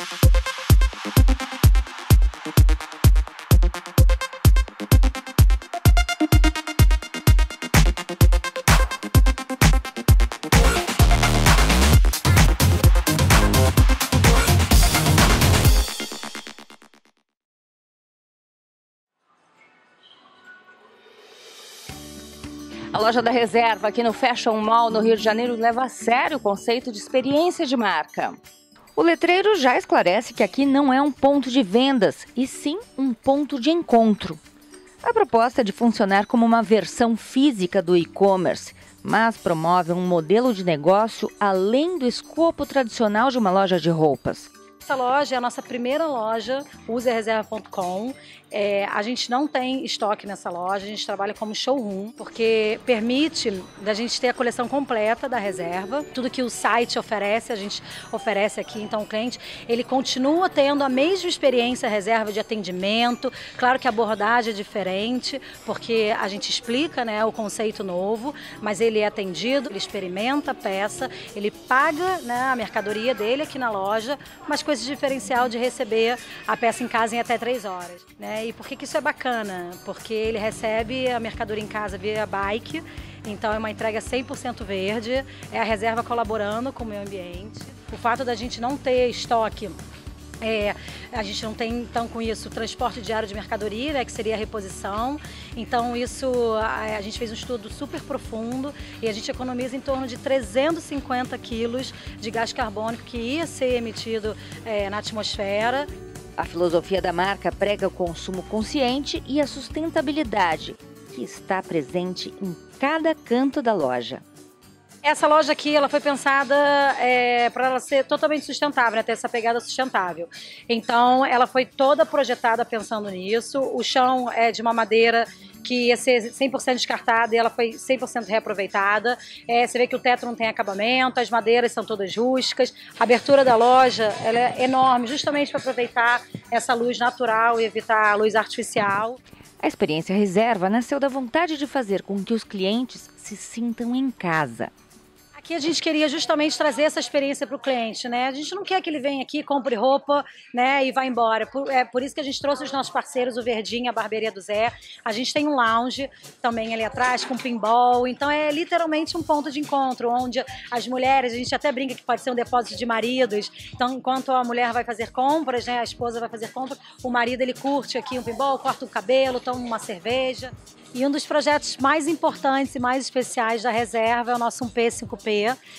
A loja da Reserva, aqui no Fashion Mall, no Rio de Janeiro, leva a sério o conceito de experiência de marca. O letreiro já esclarece que aqui não é um ponto de vendas, e sim um ponto de encontro. A proposta é de funcionar como uma versão física do e-commerce, mas promove um modelo de negócio além do escopo tradicional de uma loja de roupas. Essa loja é a nossa primeira loja, usereserva.com. A gente não tem estoque nessa loja, a gente trabalha como showroom, porque permite da gente ter a coleção completa da Reserva. Tudo que o site oferece, a gente oferece aqui. Então o cliente, ele continua tendo a mesma experiência Reserva de atendimento. Claro que a abordagem é diferente, porque a gente explica, né, o conceito novo, mas ele é atendido, ele experimenta a peça, ele paga, né, a mercadoria dele aqui na loja, mas com esse diferencial de receber a peça em casa em até 3 horas, né? E por que isso é bacana? Porque ele recebe a mercadoria em casa via bike, então é uma entrega 100% verde, é a Reserva colaborando com o meio ambiente. O fato da gente não ter estoque, a gente não tem, então, com isso, transporte diário de mercadoria, né, que seria a reposição. Então, isso, a gente fez um estudo super profundo e a gente economiza em torno de 350 quilos de gás carbônico que ia ser emitido na atmosfera. A filosofia da marca prega o consumo consciente e a sustentabilidade, que está presente em cada canto da loja. Essa loja aqui, ela foi pensada para ela ser totalmente sustentável, né? Ter essa pegada sustentável. Então, ela foi toda projetada pensando nisso. O chão é de uma madeira que ia ser 100% descartada e ela foi 100% reaproveitada. Você vê que o teto não tem acabamento, as madeiras são todas rústicas. A abertura da loja, ela é enorme, justamente para aproveitar essa luz natural e evitar a luz artificial. A experiência Reserva nasceu da vontade de fazer com que os clientes se sintam em casa. Aqui a gente queria justamente trazer essa experiência para o cliente, né? A gente não quer que ele venha aqui, compre roupa, né, e vá embora. É por isso que a gente trouxe os nossos parceiros, o Verdinho, a Barbearia do Zé. A gente tem um lounge também ali atrás com pinball. Então é literalmente um ponto de encontro, onde as mulheres, a gente até brinca que pode ser um depósito de maridos. Então, enquanto a mulher vai fazer compras, né, a esposa vai fazer compras, o marido ele curte aqui um pinball, corta o cabelo, toma uma cerveja. E um dos projetos mais importantes e mais especiais da Reserva é o nosso 1P 5P.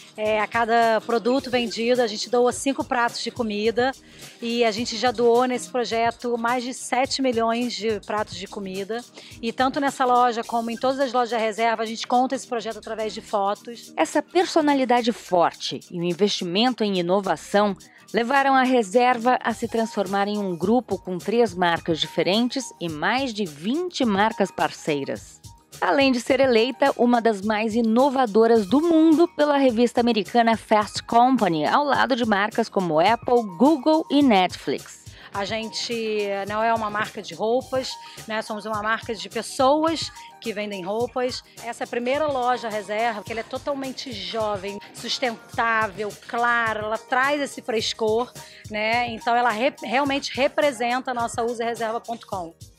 A cada produto vendido, a gente doa 5 pratos de comida e a gente já doou nesse projeto mais de 7 milhões de pratos de comida. E tanto nessa loja como em todas as lojas da Reserva, a gente conta esse projeto através de fotos. Essa personalidade forte e o investimento em inovação levaram a Reserva a se transformar em um grupo com 3 marcas diferentes e mais de 20 marcas parceiras. Além de ser eleita uma das mais inovadoras do mundo pela revista americana Fast Company, ao lado de marcas como Apple, Google e Netflix. A gente não é uma marca de roupas, né? Somos uma marca de pessoas que vendem roupas. Essa é a primeira loja Reserva, que ela é totalmente jovem, sustentável, clara, ela traz esse frescor, né? Então ela realmente representa a nossa usereserva.com.